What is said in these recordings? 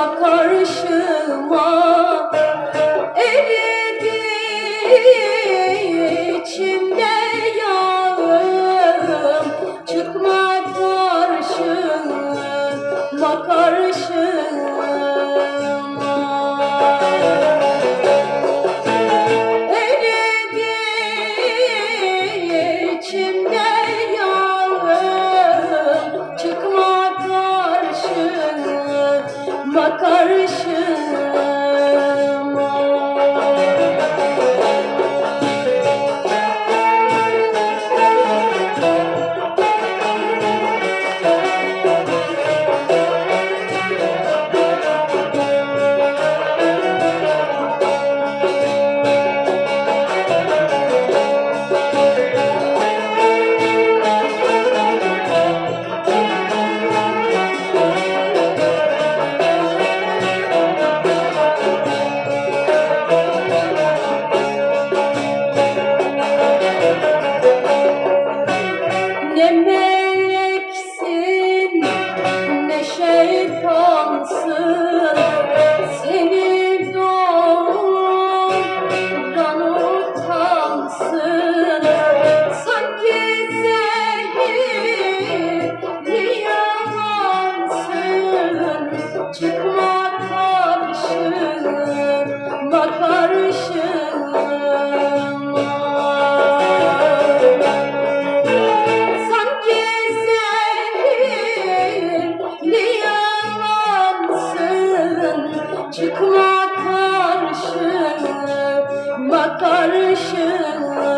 karşıma eridi içimde yağım, çıkma karşıma karşıma. Eridi içimde yağım, çıkma karşıma karşıma. Ne meleksin ne şeytansın, seni doğumdan utansın. Sanki zehirli yalansın, çıkma karşıma karşıma. Sanki zehirli yalansın, çıkma karşıma karşıma.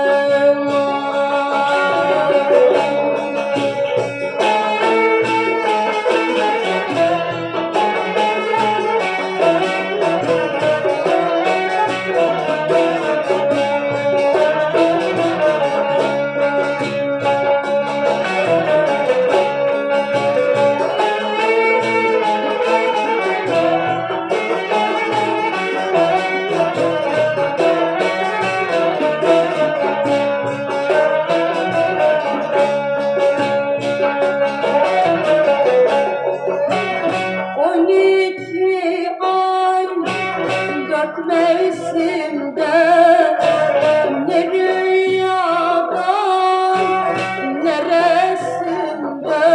Mevsimde ne rüyada ne resimde,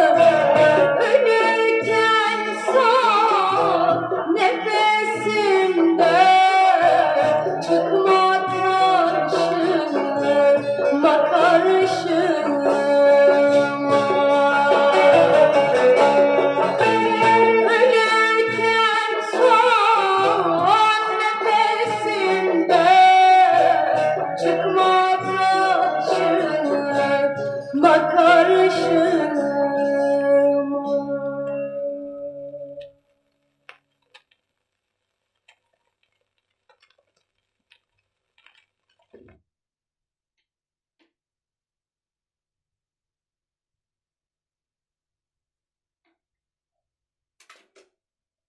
ölürken son nefesimde, çıkma karşıma karşıma. Ölürken son çıkma karşıma karşıma.